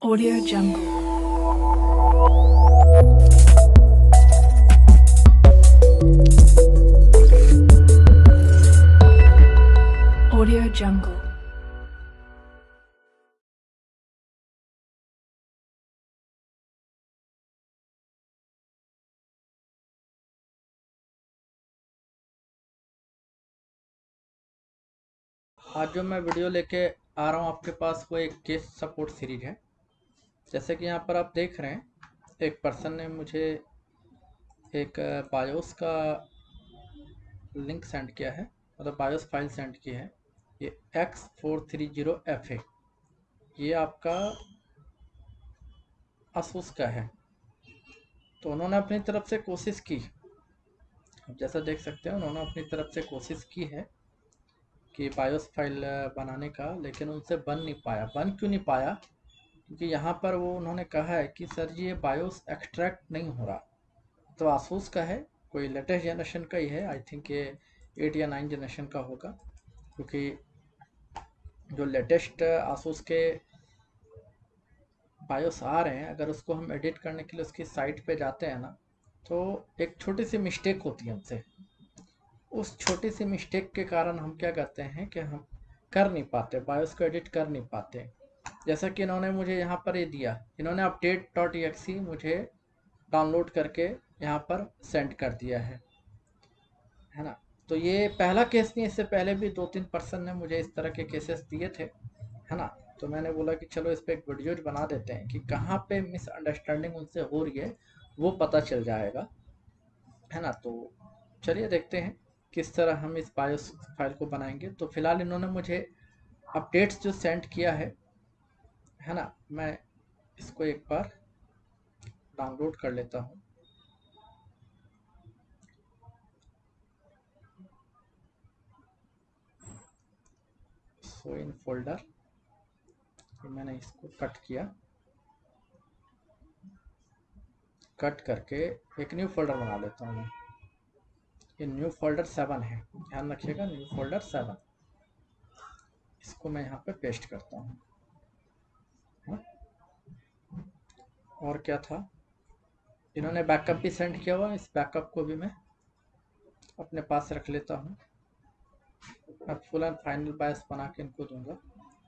Audio Jungle. Audio Jungle. आज जो मैं वीडियो लेके आ रहा हूँ आपके पास वो एक केस सपोर्ट सीरीज है। जैसे कि यहाँ पर आप देख रहे हैं, एक पर्सन ने मुझे एक बायोस का लिंक सेंड किया है, मतलब बायोस फाइल सेंड की है। ये X430FA, ये आपका asus का है। तो उन्होंने अपनी तरफ से कोशिश की, आप जैसा देख सकते हैं उन्होंने अपनी तरफ से कोशिश की है कि बायोस फाइल बनाने का, लेकिन उनसे बन नहीं पाया। बन क्यों नहीं पाया? क्योंकि यहाँ पर वो उन्होंने कहा है कि सर जी ये बायोस एक्सट्रैक्ट नहीं हो रहा। तो आसूस का है, कोई लेटेस्ट जनरेशन का ही है, आई थिंक ये 8 या 9 जनरेशन का होगा। क्योंकि जो लेटेस्ट आसूस के बायोस आ रहे हैं, अगर उसको हम एडिट करने के लिए उसकी साइट पे जाते हैं ना, तो एक छोटी सी मिस्टेक होती है हमसे। उस छोटी सी मिस्टेक के कारण हम क्या करते हैं कि हम कर नहीं पाते, बायोस को एडिट कर नहीं पाते। जैसा कि इन्होंने मुझे यहाँ पर ये दिया, इन्होंने update.exe मुझे डाउनलोड करके यहाँ पर सेंड कर दिया है ना। तो ये पहला केस नहीं, इससे पहले भी 2-3 पर्सन ने मुझे इस तरह के केसेस दिए थे, है ना। तो मैंने बोला कि चलो इस पर एक वीडियो बना देते हैं कि कहाँ पे मिसअंडरस्टैंडिंग उनसे हो रही है, वो पता चल जाएगा, है ना। तो चलिए देखते हैं किस तरह हम इस बायोस फाइल को बनाएंगे। तो फिलहाल इन्होंने मुझे अपडेट्स जो सेंड किया है ना, मैं इसको एक बार डाउनलोड कर लेता हूँ। सो इन फोल्डर मैंने इसको कट किया, कट करके एक न्यू फोल्डर बना लेता हूँ मैं। ये न्यू फोल्डर 7 है, ध्यान रखिएगा, न्यू फोल्डर 7। इसको मैं यहाँ पे पेस्ट करता हूँ। हाँ? और क्या था, इन्होंने बैकअप भी सेंड किया हुआ, इस बैकअप को भी मैं अपने पास रख लेता हूँ। मैं फुल एंड फाइनल बायस बना के इनको दूंगा,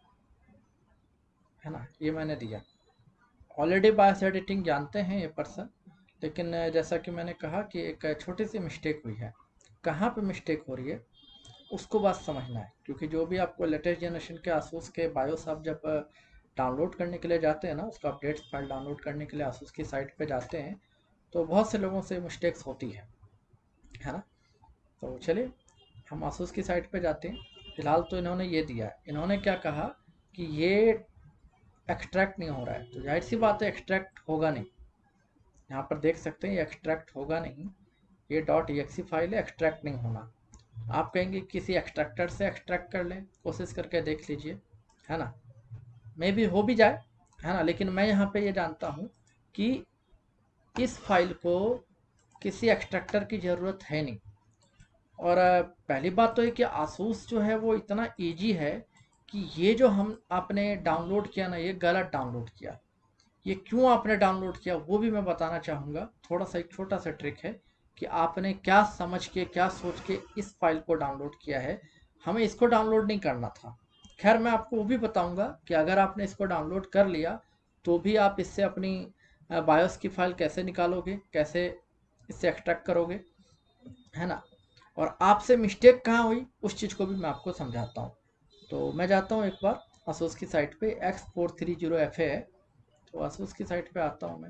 है ना। ये मैंने दिया। ऑलरेडी बायस एडिटिंग जानते हैं ये पर्सन, लेकिन जैसा कि मैंने कहा कि एक छोटी सी मिस्टेक हुई है। कहाँ पे मिस्टेक हो रही है उसको बात समझना है। क्योंकि जो भी आपको लेटेस्ट जनरेशन के आसूस के बायोस आप जब डाउनलोड करने के लिए जाते हैं ना, उसका अपडेट्स फाइल डाउनलोड करने के लिए आसूस की साइट पे जाते हैं, तो बहुत से लोगों से मिस्टेक्स होती है ना। तो चलिए हम आसूस की साइट पे जाते हैं। फिलहाल तो इन्होंने ये दिया है, इन्होंने क्या कहा कि ये एक्सट्रैक्ट नहीं हो रहा है। तो जाहिर सी बात है एक्सट्रैक्ट होगा नहीं। यहाँ पर देख सकते हैं ये एक्सट्रैक्ट होगा नहीं, ये .exe फाइल है, एक्सट्रैक्ट नहीं होना। आप कहेंगे किसी एक्सट्रैक्टर से एक्सट्रैक्ट कर लें, कोशिश करके देख लीजिए, है ना। मे भी हो भी जाए, है ना। लेकिन मैं यहाँ पे ये जानता हूँ कि इस फाइल को किसी एक्सट्रैक्टर की ज़रूरत है नहीं। और पहली बात तो है कि आसूस जो है वो इतना इजी है कि ये जो हम आपने डाउनलोड किया ना, ये गलत डाउनलोड किया। ये क्यों आपने डाउनलोड किया वो भी मैं बताना चाहूँगा। थोड़ा सा एक छोटा सा ट्रिक है कि आपने क्या समझ के, क्या सोच के इस फाइल को डाउनलोड किया है। हमें इसको डाउनलोड नहीं करना था। खैर मैं आपको वो भी बताऊंगा कि अगर आपने इसको डाउनलोड कर लिया तो भी आप इससे अपनी बायोस की फाइल कैसे निकालोगे, कैसे इससे एक्सट्रैक्ट करोगे, है ना। और आपसे मिस्टेक कहाँ हुई उस चीज़ को भी मैं आपको समझाता हूँ। तो मैं जाता हूँ एक बार asus की साइट पे, X430FA है। तो asus की साइट पे आता हूँ मैं।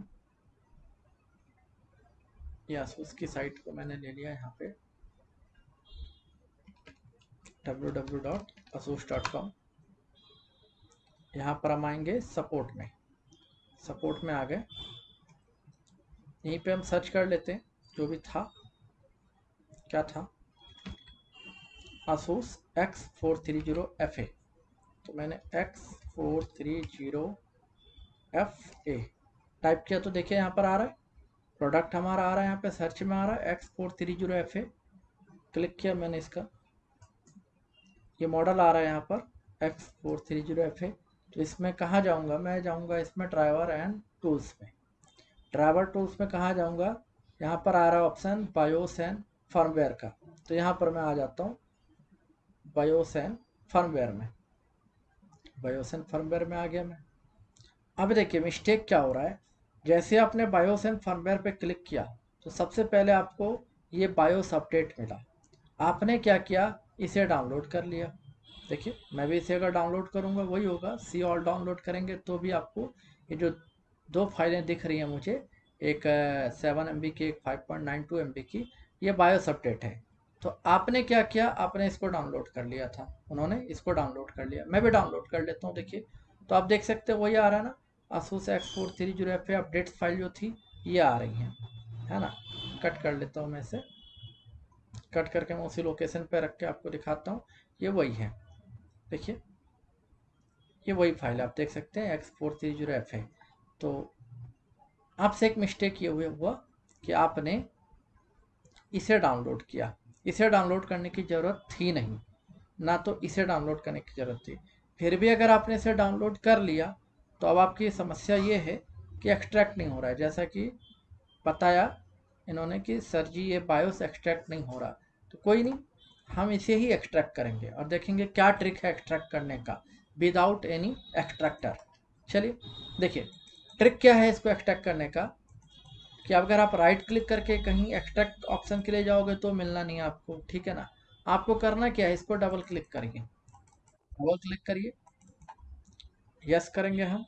ये asus की साइट को मैंने ले लिया यहाँ पे, www.asus.com। यहाँ पर हम आएंगे सपोर्ट में, सपोर्ट में आ गए। यहीं पे हम सर्च कर लेते हैं जो भी था। क्या था? asus X430FA। तो मैंने X430FA टाइप किया तो देखिए यहाँ पर आ रहा है, प्रोडक्ट हमारा आ रहा है, यहाँ पे सर्च में आ रहा है X430FA। क्लिक किया मैंने इसका, ये मॉडल आ रहा है यहाँ पर X430FA। तो इसमें कहाँ जाऊँगा, मैं जाऊँगा इसमें ड्राइवर एंड टूल्स में। ड्राइवर टूल्स में कहाँ जाऊँगा, यहाँ पर आ रहा है ऑप्शन बायोस एंड फर्मवेयर का, तो यहाँ पर मैं आ जाता हूँ बायोस एंड फर्मवेयर में। बायोस एंड फर्मवेयर में आ गया मैं। अब देखिए मिस्टेक क्या हो रहा है, जैसे आपने बायोस एंड फर्मवेयर पे क्लिक किया तो सबसे पहले आपको ये बायोस अपडेट मिला। आपने क्या किया, इसे डाउनलोड कर लिया। देखिए मैं भी इसे अगर डाउनलोड करूँगा वही होगा, सी ऑल डाउनलोड करेंगे तो भी आपको ये जो दो फाइलें दिख रही हैं मुझे, एक 7 MB की, एक 5.92 MB की, ये बायोस अपडेट है। तो आपने क्या किया, आपने इसको डाउनलोड कर लिया था, उन्होंने इसको डाउनलोड कर लिया, मैं भी डाउनलोड कर लेता हूँ। देखिए तो आप देख सकते हो वही आ रहा है ना, asus X430FA अपडेट्स फाइल जो थी ये आ रही है ना। कट कर लेता हूँ मैं इसे, कट करके मैं उसी लोकेशन पे रख के आपको दिखाता हूँ। ये वही है, देखिए ये वही फाइल आप देख सकते हैं X430FA। तो आपसे एक मिस्टेक ये हुआ कि आपने इसे डाउनलोड किया, इसे डाउनलोड करने की ज़रूरत थी नहीं, ना तो इसे डाउनलोड करने की ज़रूरत थी। फिर भी अगर आपने इसे डाउनलोड कर लिया तो अब आपकी समस्या ये है कि एक्सट्रैक्ट नहीं हो रहा है, जैसा कि बताया इन्होंने कि सर जी ये बायोस एक्सट्रैक्ट नहीं हो रहा। तो कोई नहीं, हम इसे ही एक्सट्रैक्ट करेंगे और देखेंगे क्या ट्रिक है एक्सट्रैक्ट करने का विदाउट एनी एक्सट्रैक्टर। चलिए देखिए ट्रिक क्या है इसको एक्सट्रैक्ट करने का, कि अगर आप राइट क्लिक करके कहीं एक्सट्रैक्ट ऑप्शन के लिए जाओगे तो मिलना नहीं है आपको, ठीक है ना। आपको करना क्या है, इसको डबल क्लिक करिए, डबल क्लिक करिए, यस करेंगे हम।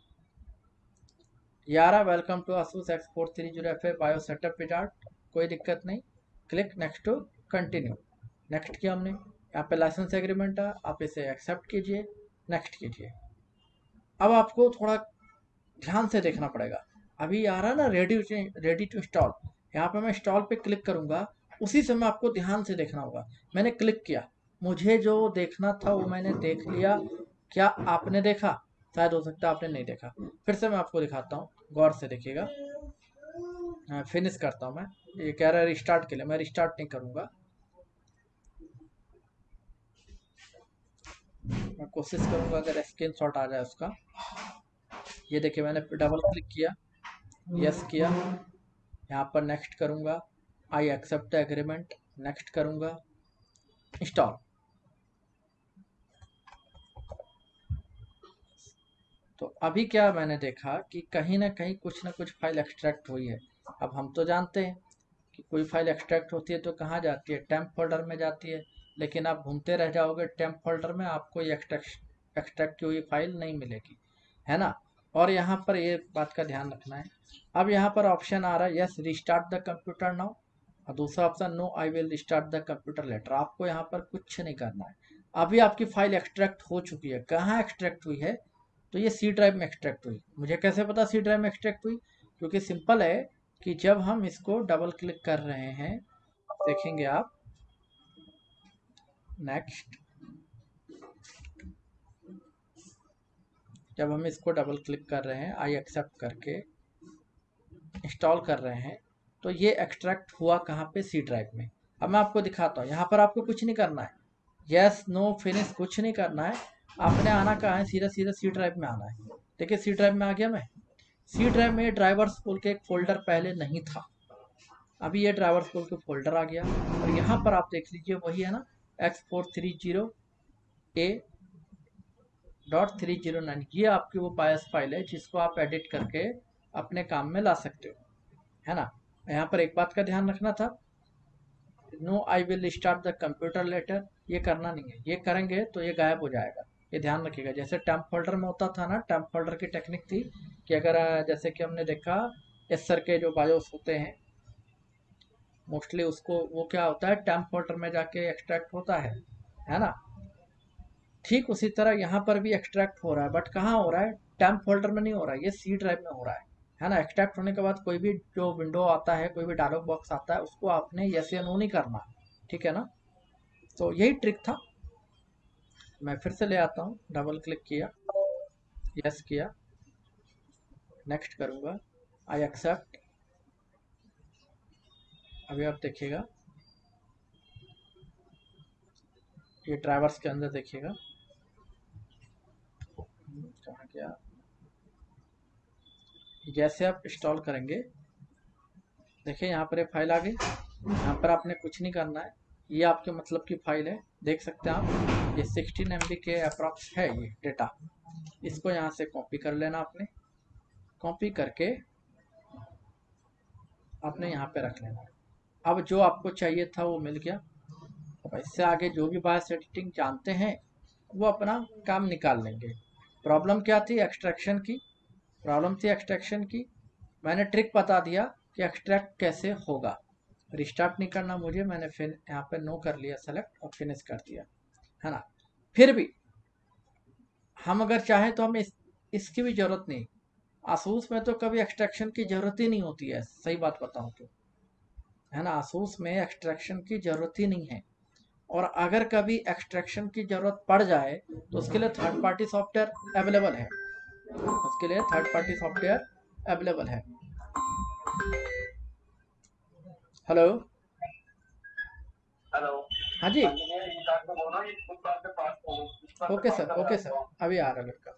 यारा welcome to asus X430FA BIOS setup wizard, कोई दिक्कत नहीं। Click next to continue, next किया हमने। यहाँ पे लाइसेंस एग्रीमेंट है, आप इसे एक्सेप्ट कीजिए, नेक्स्ट कीजिए। अब आपको थोड़ा ध्यान से देखना पड़ेगा, अभी आ रहा है ना रेडी टू इंस्टॉल, यहाँ पे मैं इंस्टॉल पे क्लिक करूंगा, उसी समय आपको ध्यान से देखना होगा। मैंने क्लिक किया, मुझे जो देखना था वो मैंने देख लिया, क्या आपने देखा, शायद हो सकता है आपने नहीं देखा। फिर से मैं आपको दिखाता हूँ, गौर से देखिएगा। फिनिश करता हूँ मैं, ये कह रहा है रिस्टार्ट के लिए, मैं रिस्टार्ट नहीं करूंगा, मैं कोशिश करूंगा अगर स्क्रीन शॉट आ जाए उसका। ये देखिए मैंने डबल क्लिक किया, यस किया, यहाँ पर नेक्स्ट करूंगा, आई एक्सेप्ट एग्रीमेंट, नेक्स्ट करूंगा, इंस्टॉल। तो अभी क्या मैंने देखा कि कहीं ना कहीं कुछ ना कुछ फाइल एक्सट्रैक्ट हुई है। अब हम तो जानते हैं कि कोई फाइल एक्सट्रैक्ट होती है तो कहाँ जाती है, टेम्प फोल्डर में जाती है। लेकिन आप घूमते रह जाओगे टेम्प फोल्डर में, आपको ये एक्सट्रैक्ट हुई फाइल नहीं मिलेगी, है ना। और यहाँ पर ये बात का ध्यान रखना है, अब यहाँ पर ऑप्शन आ रहा है yes restart the computer now, और दूसरा option no I will restart the computer later. आपको यहाँ पर कुछ नहीं करना है, अभी आपकी फाइल एक्सट्रैक्ट हो चुकी है। कहाँ एक्सट्रैक्ट हुई है, तो ये सी ड्राइव में एक्सट्रैक्ट हुई। मुझे कैसे पता सी ड्राइव में एक्सट्रैक्ट हुई, क्योंकि सिंपल है कि जब हम इसको डबल क्लिक कर रहे हैं, देखेंगे आप, नेक्स्ट, जब हम इसको डबल क्लिक कर रहे हैं, आई एक्सेप्ट करके इंस्टॉल कर रहे हैं, तो ये एक्सट्रैक्ट हुआ कहाँ पे, सी ड्राइव में। अब मैं आपको दिखाता हूँ, यहाँ पर आपको कुछ नहीं करना है, यस नो फिनिश कुछ नहीं करना है। आपने आना कहाँ है, सीधा सीधा सी ड्राइव में आना है। देखिए सी ड्राइव में आ गया मैं। सी ड्राइव में ड्राइवर्स बोल के एक फोल्डर पहले नहीं था, अभी ये ड्राइवर्स बोल के फोल्डर आ गया। और यहाँ पर आप देख लीजिए वही है ना, X430A.309, ये आपकी वो बायस फाइल है जिसको आप एडिट करके अपने काम में ला सकते हो, है ना। यहाँ पर एक बात का ध्यान रखना था, no I will start the computer later, ये करना नहीं है, ये करेंगे तो ये गायब हो जाएगा, ये ध्यान रखिएगा। जैसे टेम्प फोल्डर में होता था ना, टेम्प फोल्डर की टेक्निक थी कि अगर जैसे कि हमने देखा एस सर के जो बायोस होते हैं मोस्टली, उसको वो क्या होता है टेम्प फोल्डर में जाके एक्सट्रैक्ट होता है ना। ठीक उसी तरह यहाँ पर भी एक्सट्रैक्ट हो रहा है, बट कहाँ हो रहा है, टेम्प फोल्डर में नहीं हो रहा है, ये सी ड्राइव में हो रहा है ना। एक्सट्रैक्ट होने के बाद कोई भी जो विंडो आता है, कोई भी डायलॉग बॉक्स आता है, उसको आपने यस या नो नहीं करना, ठीक है ना। तो यही ट्रिक था। मैं फिर से ले आता हूँ, डबल क्लिक किया, यस किया, नेक्स्ट करूँगा, आई एक्सेप्ट। अभी आप देखिएगा, ये ड्राइवर्स के अंदर देखिएगा, कहाँ गया, जैसे आप इंस्टॉल करेंगे देखिए यहाँ पर ये फाइल आ गई। यहाँ पर आपने कुछ नहीं करना है, ये आपके मतलब की फाइल है, देख सकते हैं आप, ये 16 MB के अप्रॉक्स है ये डेटा। इसको यहाँ से कॉपी कर लेना आपने, कॉपी करके आपने यहाँ पे रख लेना। अब जो आपको चाहिए था वो मिल गया। अब इससे आगे जो भी बायस एडिटिंग जानते हैं वो अपना काम निकाल लेंगे। प्रॉब्लम क्या थी, एक्सट्रैक्शन की प्रॉब्लम थी, एक्सट्रैक्शन की। मैंने ट्रिक बता दिया कि एक्सट्रैक्ट कैसे होगा। रिस्टार्ट नहीं करना मुझे, मैंने फिर यहाँ पे नो कर लिया सेलेक्ट और फिनिश कर दिया, है ना। फिर भी हम अगर चाहें तो हमें इसकी भी जरूरत नहीं। आसूस में तो कभी एक्सट्रैक्शन की जरूरत ही नहीं होती है, सही बात बताऊं तो, है ना। आसूस में एक्सट्रैक्शन की जरूरत ही नहीं है। और अगर कभी एक्सट्रैक्शन की जरूरत पड़ जाए तो उसके लिए थर्ड पार्टी सॉफ्टवेयर अवेलेबल है, उसके लिए थर्ड पार्टी सॉफ्टवेयर अवेलेबल है। Hello hello. हाँ जी, okay sir, okay okay sir, अभी आ रहा लड़का,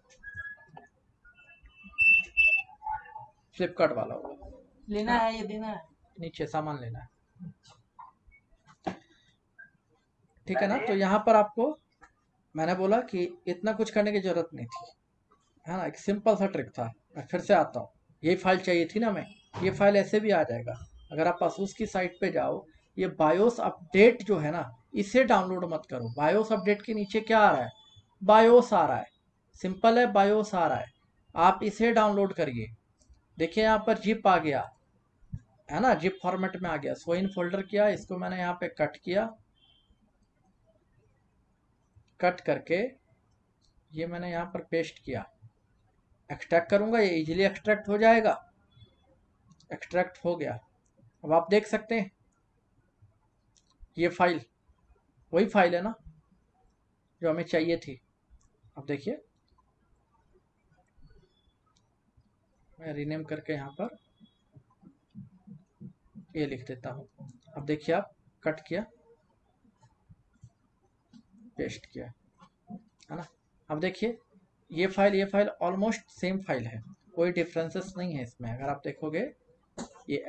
फ्लिपकार्ट वाला होगा, लेना है, ये देना है। नीचे सामान लेना है, ठीक है ना। तो यहाँ पर आपको मैंने बोला कि इतना कुछ करने की जरूरत नहीं थी, है ना। एक सिंपल सा ट्रिक था। मैं फिर से आता हूँ, यही फाइल चाहिए थी ना मैं, ये फाइल ऐसे भी आ जाएगा। अगर आप asus की साइट पे जाओ, ये बायोस अपडेट जो है ना, इसे डाउनलोड मत करो। बायोस अपडेट के नीचे क्या आ रहा है, बायोस आ रहा है, सिंपल है, बायोस आ रहा है, आप इसे डाउनलोड करिए। देखिए यहाँ पर जिप आ गया, है ना, जिप फॉर्मेट में आ गया। सो इन फोल्डर किया, इसको मैंने यहाँ पे कट किया, कट करके ये मैंने यहाँ पर पेस्ट किया। एक्सट्रैक्ट करूंगा, ये इजीली एक्सट्रैक्ट हो जाएगा। एक्सट्रैक्ट हो गया। अब आप देख सकते हैं ये फाइल वही फाइल है ना जो हमें चाहिए थी। अब देखिए, मैं रीनेम करके यहाँ पर ये लिख देता हूँ। अब देखिए, आप कट किया, पेस्ट किया, है ना। अब देखिए ये फाइल ऑलमोस्ट सेम फाइल है, कोई डिफरेंसेस नहीं है इसमें। अगर आप देखोगे ये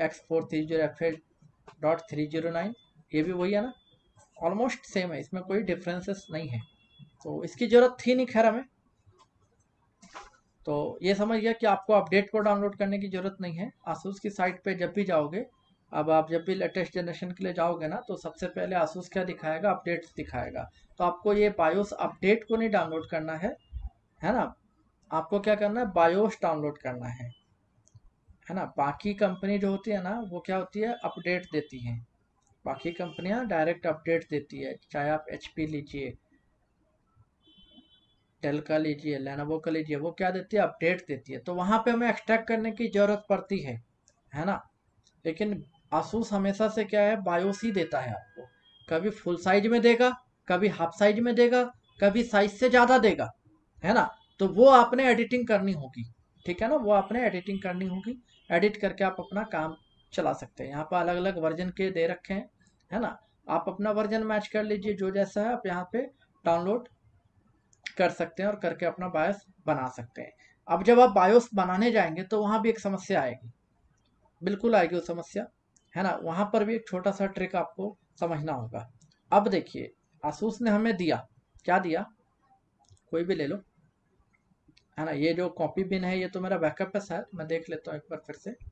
x430fh.309 ये भी वही है ना, ऑलमोस्ट सेम है, इसमें कोई डिफरेंसेस नहीं है। तो इसकी जरूरत थी नहीं खैर हमें। तो ये समझ गया कि आपको अपडेट को डाउनलोड करने की जरूरत नहीं है। आसूस की साइट पे जब भी जाओगे, अब आप जब भी लेटेस्ट जनरेशन के लिए जाओगे ना, तो सबसे पहले आसूस क्या दिखाएगा, अपडेट्स दिखाएगा। तो आपको ये बायोस अपडेट को नहीं डाउनलोड करना है ना। आपको क्या करना है, बायोस डाउनलोड करना है ना। बाकी कंपनी जो होती है ना, वो क्या होती है, अपडेट देती हैं। बाकी कंपनियां डायरेक्ट अपडेट देती है, चाहे आप HP लीजिए, डेल का लीजिए, लेनोवो का लीजिए, वो क्या देती है, अपडेट देती है। तो वहां पे हमें एक्सट्रैक्ट करने की जरूरत पड़ती है ना। लेकिन आसूस हमेशा से क्या है, बायोस ही देता है आपको। कभी फुल साइज में देगा, कभी हाफ साइज में देगा, कभी साइज से ज्यादा देगा, है ना। तो वो आपने एडिटिंग करनी होगी, ठीक है ना, वो आपने एडिटिंग करनी होगी। एडिट करके आप अपना काम चला सकते हैं। यहाँ पर अलग अलग वर्जन के दे रखे हैं, है ना। आप अपना वर्जन मैच कर लीजिए, जो जैसा है आप यहाँ पे डाउनलोड कर सकते हैं और करके अपना बायोस बना सकते हैं। अब जब आप बायोस बनाने जाएंगे तो वहां भी एक समस्या आएगी, बिल्कुल आएगी वो समस्या, है ना। वहां पर भी एक छोटा सा ट्रिक आपको समझना होगा। अब देखिए, आसूस ने हमें दिया, क्या दिया, कोई भी ले लो, है ना। ये जो कॉपी बिन है ये तो मेरा बैकअप है शायद, मैं देख लेता हूँ एक बार फिर से।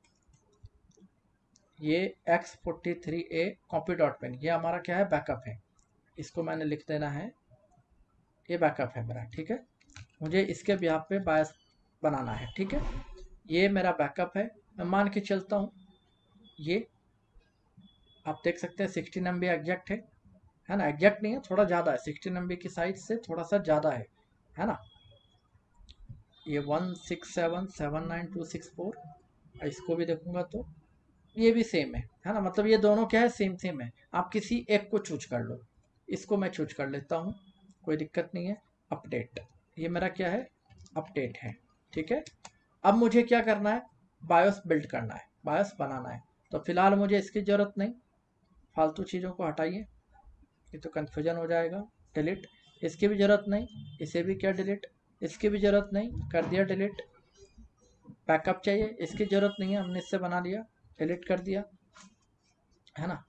ये x43a कॉपी डॉट पिन, ये हमारा क्या है, बैकअप है। इसको मैंने लिख देना है, ये बैकअप है मेरा, ठीक है। मुझे इसके बिहाफ पे बायस बनाना है, ठीक है। ये मेरा बैकअप है, मैं मान के चलता हूँ। ये आप देख सकते हैं 16 MB एग्जैक्ट है ना। एग्जैक्ट नहीं है, थोड़ा ज़्यादा है, 16 MB की साइज से थोड़ा सा ज़्यादा है ना। ये 1677924, इसको भी देखूंगा तो ये भी सेम है ना। मतलब ये दोनों क्या है, सेम है। आप किसी एक को चूज कर लो, इसको मैं चूज कर लेता हूँ, कोई दिक्कत नहीं है। अपडेट, ये मेरा क्या है, अपडेट है, ठीक है। अब मुझे क्या करना है, बायोस बिल्ड करना है, बायोस बनाना है। तो फिलहाल मुझे इसकी जरूरत नहीं, फालतू चीज़ों को हटाइए, ये तो कन्फ्यूजन हो जाएगा, डिलीट। इसकी भी जरूरत नहीं, इसे भी क्या डिलीट, इसकी भी ज़रूरत नहीं, कर दिया डिलीट। बैकअप चाहिए, इसकी ज़रूरत नहीं है, हमने इससे बना लिया, डिलीट कर दिया, है ना।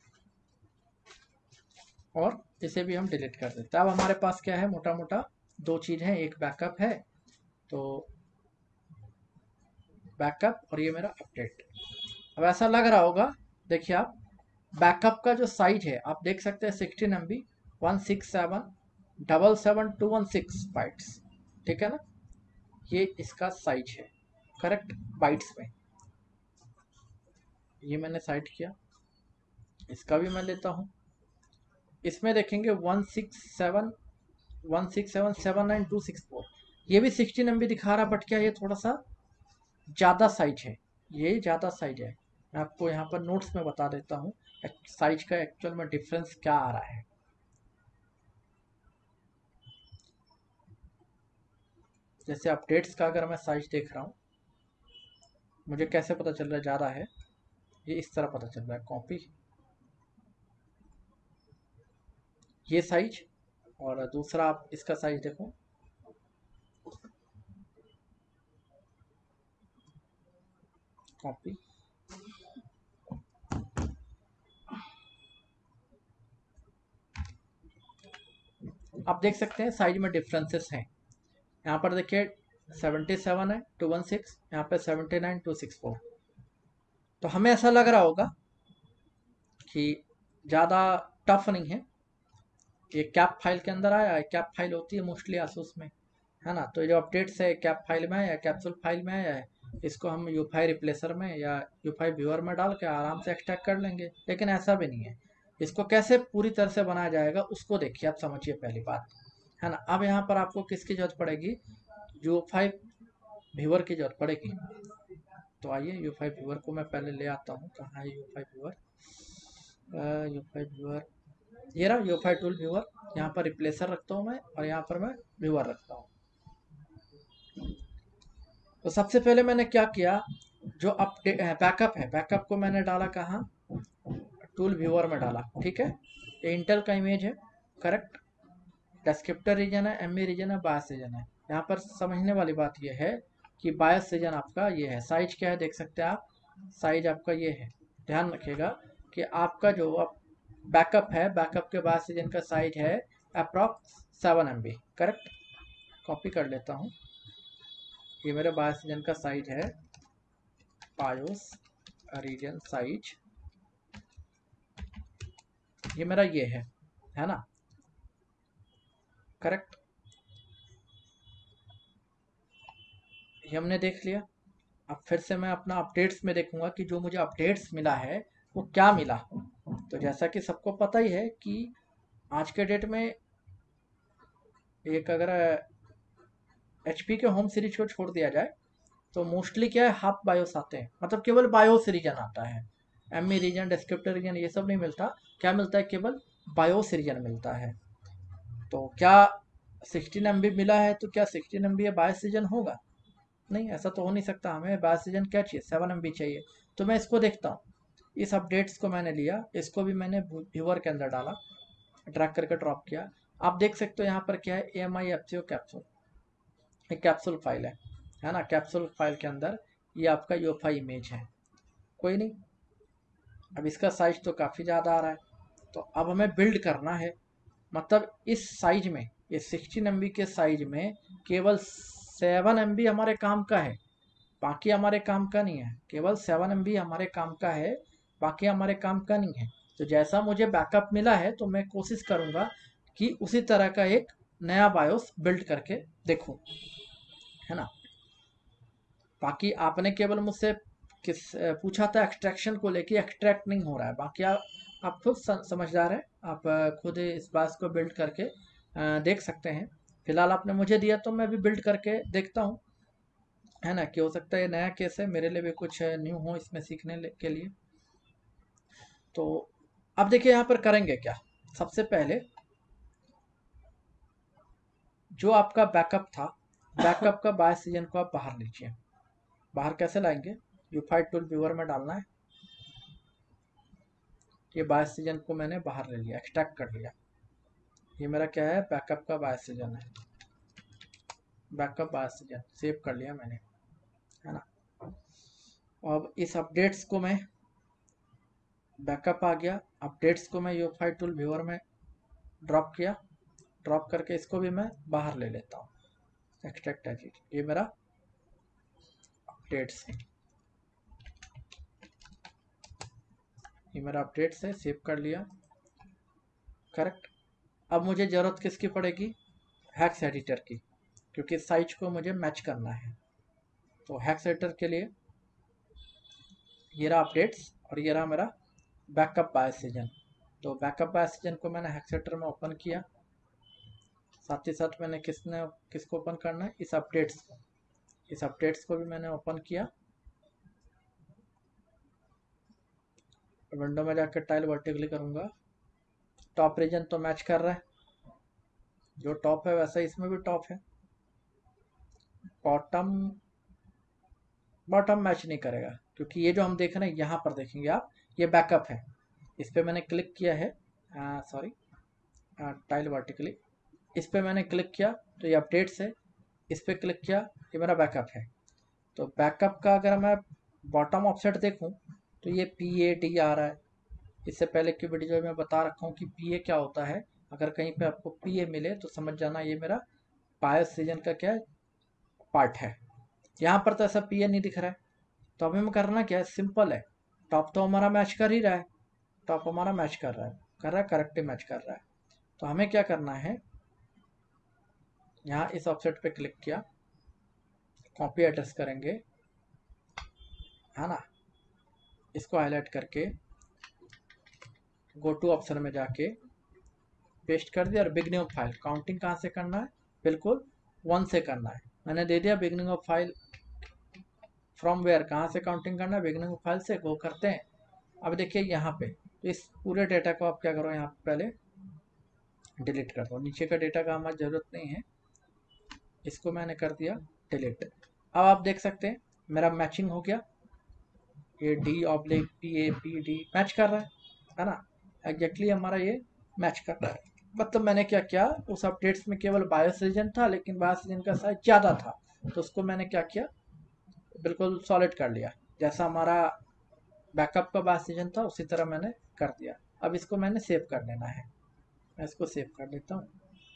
और इसे भी हम डिलीट कर देते हैं। अब हमारे पास क्या है, मोटा मोटा दो चीज़ है, एक बैकअप है, तो बैकअप और ये मेरा अपडेट। अब ऐसा लग रहा होगा, देखिए आप, बैकअप का जो साइज है आप देख सकते हैं 16 MB 167,77216 बाइट्स, ठीक है ना, ये इसका साइज है, करेक्ट, बाइट्स में। ये मैंने साइट किया, इसका भी मैं लेता हूँ, इसमें देखेंगे 167,167,79264, ये भी 16 MB दिखा रहा, बट क्या ये थोड़ा सा ज़्यादा साइज है, ये ज़्यादा साइज है। मैं आपको यहाँ पर नोट्स में बता देता हूँ साइज का एक्चुअल में डिफरेंस क्या आ रहा है। जैसे अपडेट्स का अगर मैं साइज देख रहा हूँ, मुझे कैसे पता चल रहा है ज़्यादा है, ये इस तरह पता चल रहा है, कॉपी, ये साइज, और दूसरा आप इसका साइज देखो, कॉपी, आप देख सकते हैं साइज में डिफरेंसेस हैं। यहाँ पर देखिए 77 है 216, यहाँ पे 79 264, तो हमें ऐसा लग रहा होगा कि ज़्यादा टफ नहीं है, ये कैप फाइल के अंदर आया है, कैप फाइल होती है मोस्टली आसूस में, है ना, तो जो अपडेट्स है कैप फाइल में आया, कैप्सूल फाइल में आया है, इसको हम यूफाई रिप्लेसर में या यूफाई व्यूअर में डाल के आराम से एक्सट्रैक्ट कर लेंगे, लेकिन ऐसा भी नहीं है। इसको कैसे पूरी तरह से बनाया जाएगा उसको देखिए, आप समझिए पहली बात, है ना। अब यहाँ पर आपको किसकी जरूरत पड़ेगी, यूफाई व्यूअर की जरूरत पड़ेगी। तो आइए यूफाई व्यूअर को मैं पहले ले आता हूँ, कहाँ है यूफाई व्यूअर, यूफाई व्यूअर, ये रहा यूफाई टूल व्यूअर, यहाँ पर रिप्लेसर रखता हूँ मैं, और यहाँ पर मैं व्यूअर रखता हूँ। तो सबसे पहले मैंने क्या किया, जो अपडेट बैकअप है, बैकअप को मैंने डाला कहाँ, टूल व्यूअर में डाला, ठीक है। ये इंटेल का इमेज है, करेक्ट, डिस्क्रिप्टर रीजन है, एमबी रीजन है, बायस रीजन है। यहाँ पर समझने वाली बात यह है कि बायस रीजन आपका ये है, साइज क्या है देख सकते हैं आप, साइज आपका ये है। ध्यान रखिएगा कि आपका जो बैकअप है, बैकअप के बायस रीजन का साइज है अप्रॉक्स 7 MB, करेक्ट। कॉपी कर लेता हूँ, ये मेरे बायस रीजन का साइज है, बायोस रीजन साइज, ये मेरा ये है ना, करेक्ट, ये हमने देख लिया। अब फिर से मैं अपना अपडेट्स में देखूंगा कि जो मुझे अपडेट्स मिला है वो क्या मिला। तो जैसा कि सबको पता ही है कि आज के डेट में एक अगर HP के होम सीरीज को छोड़ दिया जाए तो मोस्टली क्या है, हाफ बायोस आते हैं, मतलब केवल बायोस रीजन आता है, एमई रीजन, डिस्क्रिप्टर रीजन ये सब नहीं मिलता। क्या मिलता है, केवल बायोस रीजन मिलता है। तो क्या 16 MB मिला है तो क्या 16 MB बायोस रीजन होगा, नहीं, ऐसा तो हो नहीं सकता। हमें बायोस रीजन क्या चाहिए, 7 MB चाहिए। तो मैं इसको देखता हूँ, इस अपडेट्स को मैंने लिया, इसको भी मैंने व्यूअर के अंदर डाला, ड्रैग करके ड्रॉप किया। आप देख सकते हो यहाँ पर क्या है, AMI FCO कैप्सूल, एक कैप्सूल फाइल है ना, कैप्सूल फाइल के अंदर ये आपका यूएफआई इमेज है। कोई नहीं, अब इसका साइज तो काफ़ी ज़्यादा आ रहा है, तो अब हमें बिल्ड करना है, मतलब इस साइज में, ये 16 MB के साइज में केवल 7 MB हमारे काम का है, बाकी हमारे काम का नहीं है। केवल 7 MB हमारे काम का है, बाकी हमारे काम का नहीं है। तो जैसा मुझे बैकअप मिला है तो मैं कोशिश करूँगा कि उसी तरह का एक नया बायोस बिल्ड करके देखूँ, है ना। बाकी आपने केवल मुझसे पूछा था एक्सट्रैक्शन को लेके, एक्सट्रैक्ट नहीं हो रहा है, बाकी आप खुद समझदार हैं, आप खुद इस बात को बिल्ड करके देख सकते हैं। फिलहाल आपने मुझे दिया तो मैं भी बिल्ड करके देखता हूँ, है ना, कि हो सकता है ये नया केस है, मेरे लिए भी कुछ न्यू हो इसमें सीखने के लिए। तो अब देखिए यहाँ पर करेंगे क्या, सबसे पहले जो आपका बैकअप था, बैकअप का बायस रीजन को आप बाहर लीजिए। बाहर कैसे लाएंगे, यूफाई टूल व्यूअर में डालना है, ये बायस रीजन को मैंने बाहर ले लिया, एक्सट्रैक्ट कर लिया। ये मेरा क्या है, बैकअप का बायस रीजन है, बैकअप बायस सेव कर लिया मैंने, है ना। अब इस अपडेट्स को मैं, बैकअप आ गया, अपडेट्स को मैं यूएफआई टूल व्यूअर में ड्रॉप किया, ड्रॉप करके इसको भी मैं बाहर ले लेता हूँ, एक्सट्रैक्ट एज इट। ये मेरा अपडेट्स है, ये मेरा अपडेट्स है, सेव कर लिया, करेक्ट। अब मुझे ज़रूरत किसकी पड़ेगी, हेक्स एडिटर की, क्योंकि साइज को मुझे मैच करना है। तो हेक्स एडिटर के लिए ये रहा अपडेट्स और ये रहा मेरा बैकअप बायस सीजन। तो बैकअप बायस सीजन को मैंने हेक्स एडिटर में ओपन किया, साथ ही साथ मैंने किसको ओपन करना है, इस अपडेट्स को, इस अपडेट्स को भी मैंने ओपन किया। विंडो में जाकर टाइल वर्टिकली करूंगा, टॉप रीजन तो मैच कर रहा है, जो टॉप है वैसा इसमें भी टॉप है। बॉटम, बॉटम मैच नहीं करेगा, क्योंकि ये जो हम देख रहे हैं यहाँ पर देखेंगे आप, ये बैकअप है, इस पर मैंने क्लिक किया है, सॉरी टाइल वर्टिकली, इस पर मैंने क्लिक किया तो ये अपडेट्स है, इस पर क्लिक किया ये मेरा बैकअप है। तो बैकअप का अगर मैं बॉटम ऑफसेट देखूं तो ये PAD आ रहा है। इससे पहले की वीडियो में बता रखा हूँ कि PA क्या होता है, अगर कहीं पे आपको PA मिले तो समझ जाना ये मेरा बायस रीजन का क्या पार्ट है। यहाँ पर तो ऐसा PA नहीं दिख रहा है, तो हमें करना क्या है, सिंपल है, टॉप तो हमारा मैच कर ही रहा है, टॉप हमारा मैच कर रहा है, करेक्टली मैच कर रहा है। तो हमें क्या करना है, यहाँ इस ऑफसेट पे क्लिक किया, कॉपी एड्रेस करेंगे, है ना, इसको हाईलाइट करके गो टू ऑप्शन में जाके पेस्ट कर दिया और बिगनिंग ऑफ फाइल, काउंटिंग कहाँ से करना है, बिल्कुल 1 से करना है। मैंने दे दिया beginning of file, from where कहाँ से काउंटिंग करना है, बिगनिंग ऑफ फाइल से, गो करते हैं। अब देखिए यहाँ पे, तो इस पूरे डेटा को आप क्या करो, यहाँ पे पहले डिलीट कर दो, नीचे का डेटा का हमारी ज़रूरत नहीं है, इसको मैंने कर दिया डिलीट। अब आप देख सकते हैं मेरा मैचिंग हो गया, ये D/PA/PD मैच कर रहा है ना, एग्जैक्टली हमारा ये मैच कर रहा है। मतलब मैंने क्या किया, उस अपडेट्स में केवल बायस रीजन था, लेकिन बायस रीजन का साइज ज़्यादा था, तो उसको मैंने क्या किया, बिल्कुल सॉलिड कर लिया, जैसा हमारा बैकअप का बायस रीजन था उसी तरह मैंने कर दिया। अब इसको मैंने सेव कर लेना है, मैं इसको सेव कर लेता हूँ।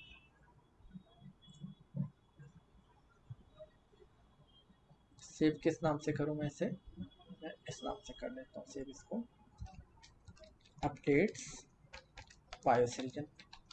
सेव किस नाम से करूँ मैं इसे, मैं इस नाम से कर लेता हूँ सेव इसको, अपडेट्स बायस रीजन।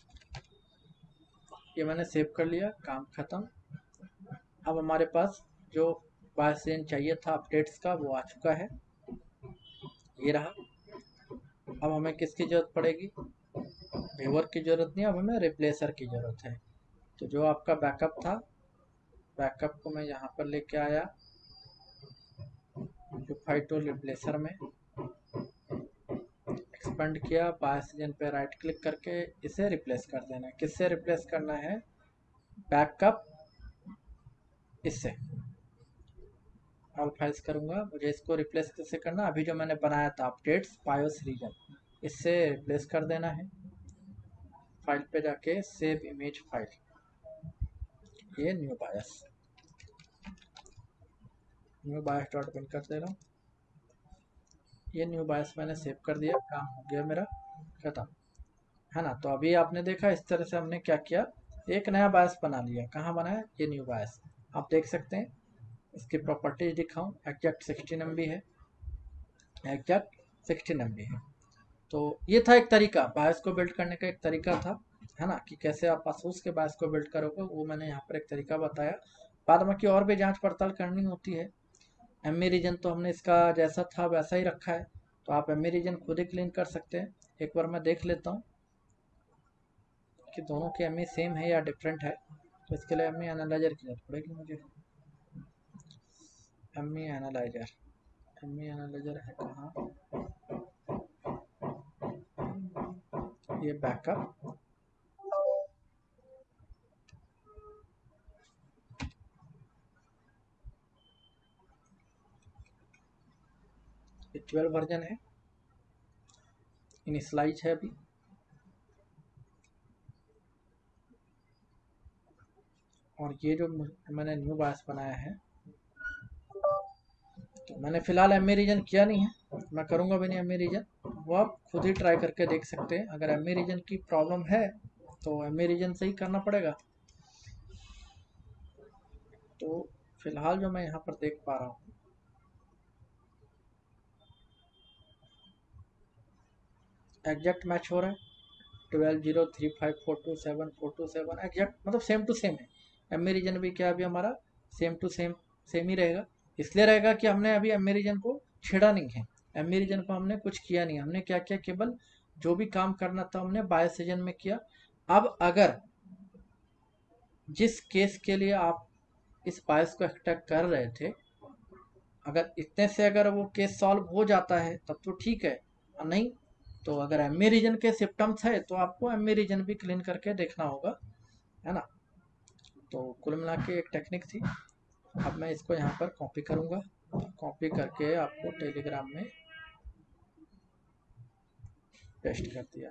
ये मैंने सेव कर लिया, काम खत्म। अब हमारे पास जो बायस रीजन चाहिए था अपडेट्स का वो आ चुका है, ये रहा। अब हमें किसकी ज़रूरत पड़ेगी, व्यूअर की ज़रूरत नहीं, अब हमें रिप्लेसर की ज़रूरत है। तो जो आपका बैकअप था, बैकअप को मैं यहाँ पर लेके आया, यूएफआई टूल रिप्लेसर में एक्सपेंड किया, बायस रीजन पे राइट क्लिक करके इसे रिप्लेस कर देना है। किससे रिप्लेस करना है, बैकअप, इससे ऑल फाइल्स करूँगा, मुझे इसको रिप्लेस कैसे करना, अभी जो मैंने बनाया था अपडेट्स बायोस रीजन, इससे रिप्लेस कर देना है। फाइल पे जाके सेव इमेज फाइल, ये न्यू बायस डॉट बिन कर दे रहा हूँ, ये न्यू बायस मैंने सेव कर दिया, काम हो गया मेरा खत्म, है ना। तो अभी आपने देखा इस तरह से हमने क्या किया, एक नया बायस बना लिया। कहाँ बनाया, ये न्यू बायस, आप देख सकते हैं। इसकी प्रॉपर्टीज दिखाऊं, एग्जैक्ट 16 MB है, एग्जैक्ट 16 MB है। तो ये था एक तरीका, बायस को बिल्ड करने का एक तरीका था, है ना, कि कैसे आप आसूस के बायस को बिल्ड करोगे, वो मैंने यहाँ पर एक तरीका बताया। बाद में की और भी जांच पड़ताल करनी होती है। एमई रीजन तो हमने इसका जैसा था वैसा ही रखा है, तो आप एमई रीजन खुद ही क्लीन कर सकते हैं। एक बार मैं देख लेता हूँ कि दोनों के एमई सेम है या डिफरेंट है, तो इसके लिए एमई एनालाइजर की जरूरत पड़ेगी मुझे। एमई एनालाइजर, एमई एनालाइजर है कहाँ, ये बैकअप, ये 12 वर्जन है, इनिशलाइज है अभी, और ये जो मैंने न्यू बायस बनाया है, तो मैंने फिलहाल एमए रीजन किया नहीं है, मैं करूँगा भी नहीं एमए रीजन। वो आप खुद ही ट्राई करके देख सकते हैं। अगर एमए रीजन की प्रॉब्लम है तो एमए रीजन से ही करना पड़ेगा। तो फिलहाल जो मैं यहाँ पर देख पा रहा हूँ, एग्जैक्ट मैच हो रहा है 12035427 एग्जैक्ट, मतलब सेम टू सेम है। एमए रीजन भी क्या अभी हमारा सेम टू सेम ही रहेगा। इसलिए रहेगा कि हमने अभी एमए रीजन को छेड़ा नहीं है, एमए रीजन को हमने कुछ किया नहीं। हमने क्या किया, केवल जो भी काम करना था हमने बायस रीजन में किया। अब अगर जिस केस के लिए आप इस बायस को एक्सट्रैक्ट कर रहे थे, अगर इतने से अगर वो केस सॉल्व हो जाता है तब तो ठीक है, और नहीं तो अगर एमए रीजन के सिम्टम्स है तो आपको एमए रीजन भी क्लीन करके देखना होगा, है ना। तो कुल मिला के एक टेक्निक थी। अब मैं इसको यहाँ पर कॉपी करूँगा, कॉपी करके आपको टेलीग्राम में पेस्ट कर दिया।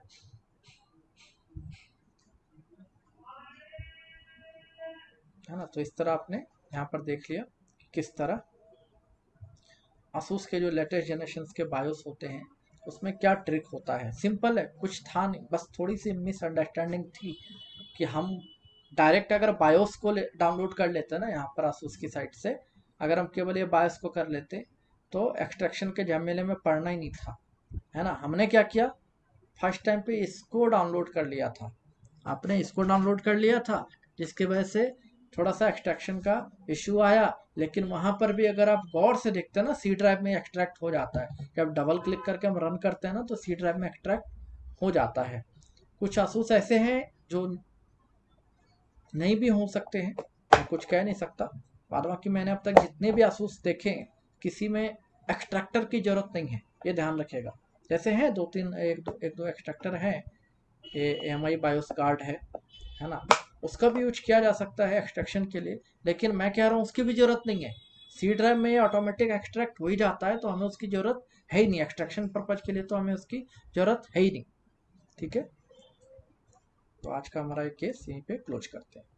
है ना। तो इस तरह आपने यहाँ पर देख लिया कि किस तरह asus के जो लेटेस्ट जनरेशन के बायोस होते हैं उसमें क्या ट्रिक होता है। सिंपल है, कुछ था नहीं, बस थोड़ी सी मिसअंडरस्टैंडिंग थी कि हम डायरेक्ट अगर बायोस को डाउनलोड कर लेते ना यहाँ पर asus की साइट से, अगर हम केवल ये बायोस को कर लेते तो एक्सट्रैक्शन के झमेले में पड़ना ही नहीं था, है ना। हमने क्या किया, फर्स्ट टाइम पे इसको डाउनलोड कर लिया था, आपने इसको डाउनलोड कर लिया था, जिसकी वजह से थोड़ा सा एक्सट्रैक्शन का इश्यू आया। लेकिन वहां पर भी अगर आप गौर से देखते हैं ना, सी ड्राइव में एक्सट्रैक्ट हो जाता है। जब डबल क्लिक करके हम रन करते हैं ना तो सी ड्राइव में एक्सट्रैक्ट हो जाता है। कुछ asus ऐसे हैं जो नहीं भी हो सकते हैं, मैं कुछ कह नहीं सकता। बाद बाकी मैंने अब तक जितने भी asus देखे हैं, किसी में एक्सट्रैक्टर की जरूरत नहीं है, ये ध्यान रखिएगा। जैसे हैं दो तीन एक दो एक्सट्रैक्टर हैं, ये AMI बायोस गार्ड है ना, उसका भी यूज किया जा सकता है एक्सट्रैक्शन के लिए। लेकिन मैं कह रहा हूँ उसकी भी जरूरत नहीं है, सी ड्राइव में ऑटोमेटिक एक्सट्रैक्ट हो ही जाता है, तो हमें उसकी जरूरत है ही नहीं। एक्सट्रैक्शन पर्पज के लिए तो हमें उसकी जरूरत है ही नहीं। ठीक है, तो आज का हमारा ये केस यहीं पे क्लोज करते हैं।